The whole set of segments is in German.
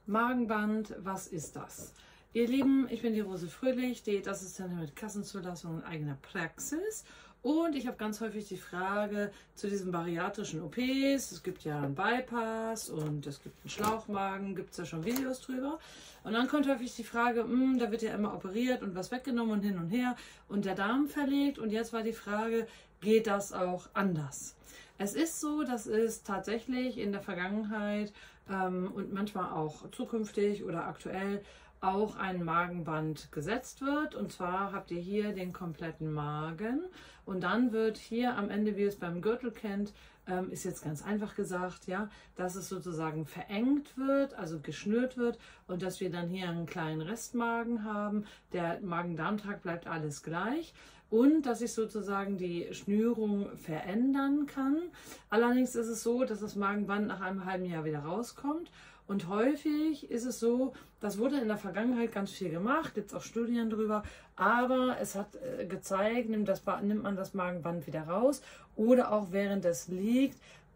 Magenband, was ist das? Ihr Lieben, ich bin die Rose Fröhlich, Diätassistentin mit Kassenzulassung und eigener Praxis. Und ich habe ganz häufig die Frage zu diesen bariatrischen OPs. Es gibt ja einen Bypass und es gibt einen Schlauchmagen, gibt es ja schon Videos drüber. Und dann kommt häufig die Frage, da wird ja immer operiert und was weggenommen und hin und her und der Darm verlegt. Und jetzt war die Frage, geht das auch anders? Es ist so, dass es tatsächlich in der Vergangenheit und manchmal auch zukünftig oder aktuell auch ein Magenband gesetzt wird. Und zwar habt ihr hier den kompletten Magen und dann wird hier am Ende, wie ihr es beim Gürtel kennt, ist jetzt ganz einfach gesagt, ja, dass es sozusagen verengt wird, also geschnürt wird und dass wir dann hier einen kleinen Restmagen haben. Der Magen-Darm-Trakt bleibt alles gleich. Und dass ich sozusagen die Schnürung verändern kann. Allerdings ist es so, dass das Magenband nach einem halben Jahr wieder rauskommt. Und häufig ist es so, das wurde in der Vergangenheit ganz viel gemacht, gibt es auch Studien drüber, aber es hat gezeigt, nimmt man das Magenband wieder raus oder auch während es liegt,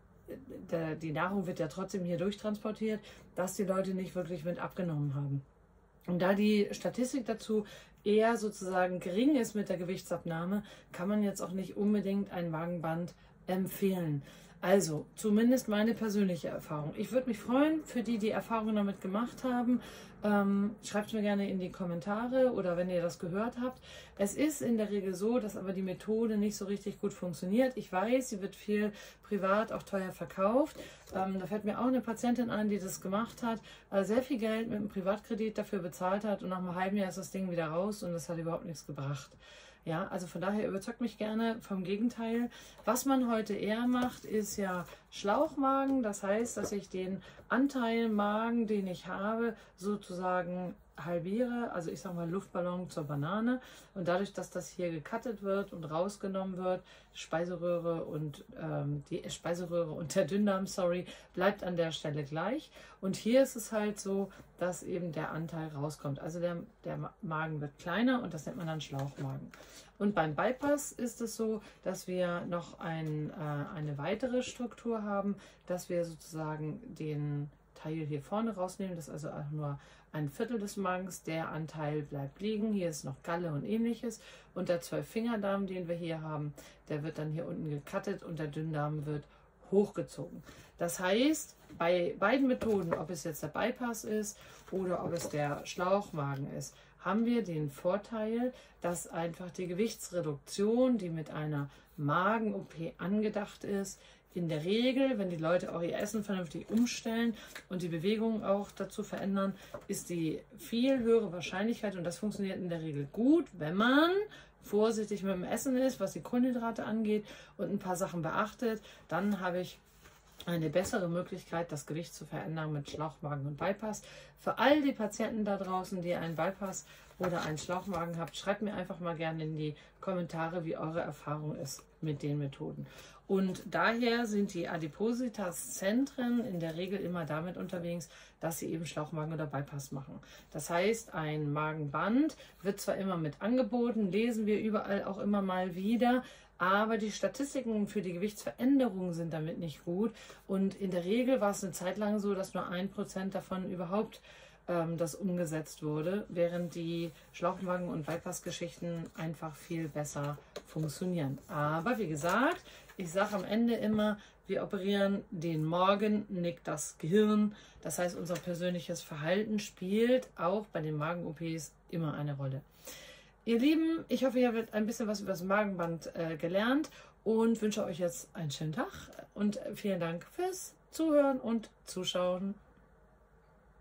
die Nahrung wird ja trotzdem hier durchtransportiert, dass die Leute nicht wirklich mit abgenommen haben. Und da die Statistik dazu eher sozusagen gering ist mit der Gewichtsabnahme, kann man jetzt auch nicht unbedingt ein Magenband empfehlen. Also, zumindest meine persönliche Erfahrung. Ich würde mich freuen, für die Erfahrungen damit gemacht haben. Schreibt es mir gerne in die Kommentare oder wenn ihr das gehört habt. Es ist in der Regel so, dass aber die Methode nicht so richtig gut funktioniert. Ich weiß, sie wird viel privat auch teuer verkauft. Da fällt mir auch eine Patientin ein, die das gemacht hat, sehr viel Geld mit einem Privatkredit dafür bezahlt hat und nach einem halben Jahr ist das Ding wieder raus und das hat überhaupt nichts gebracht. Ja, also von daher überzeugt mich gerne vom Gegenteil. Was man heute eher macht, ist ja Schlauchmagen. Das heißt, dass ich den Anteil Magen, den ich habe, sozusagen halbiere. Also ich sage mal Luftballon zur Banane. Und dadurch, dass das hier gecuttet wird und rausgenommen wird, Speiseröhre und die Speiseröhre und der Dünndarm, bleibt an der Stelle gleich. Und hier ist es halt so, dass eben der Anteil rauskommt. Also der Magen wird kleiner und das nennt man dann Schlauchmagen. Und beim Bypass ist es so, dass wir noch eine weitere Struktur haben, dass wir sozusagen den Teil hier vorne rausnehmen. Das ist also auch nur ein Viertel des Magens. Der Anteil bleibt liegen. Hier ist noch Galle und ähnliches. Und der 12-Fingerdarm, den wir hier haben, der wird dann hier unten gecuttet und der Dünndarm wird hochgezogen. Das heißt, bei beiden Methoden, ob es jetzt der Bypass ist oder ob es der Schlauchmagen ist, haben wir den Vorteil, dass einfach die Gewichtsreduktion, die mit einer Magen-OP angedacht ist, in der Regel, wenn die Leute auch ihr Essen vernünftig umstellen und die Bewegung auch dazu verändern, ist die viel höhere Wahrscheinlichkeit, und das funktioniert in der Regel gut, wenn man vorsichtig mit dem Essen ist, was die Kohlenhydrate angeht und ein paar Sachen beachtet, dann habe ich eine bessere Möglichkeit, das Gewicht zu verändern mit Schlauchmagen und Bypass. Für all die Patienten da draußen, die einen Bypass oder einen Schlauchmagen habt, schreibt mir einfach mal gerne in die Kommentare, wie eure Erfahrung ist mit den Methoden. Und daher sind die Adipositas-Zentren in der Regel immer damit unterwegs, dass sie eben Schlauchmagen oder Bypass machen. Das heißt, ein Magenband wird zwar immer mit angeboten, lesen wir überall auch immer mal wieder, aber die Statistiken für die Gewichtsveränderung sind damit nicht gut. Und in der Regel war es eine Zeit lang so, dass nur 1% davon überhaupt das umgesetzt wurde, während die Schlauchmagen- und Bypass-Geschichten einfach viel besser funktionieren. Aber wie gesagt, ich sage am Ende immer, wir operieren den Magen, nicht das Gehirn. Das heißt, unser persönliches Verhalten spielt auch bei den Magen-OPs immer eine Rolle. Ihr Lieben, ich hoffe, ihr habt ein bisschen was über das Magenband gelernt und wünsche euch jetzt einen schönen Tag und vielen Dank fürs Zuhören und Zuschauen.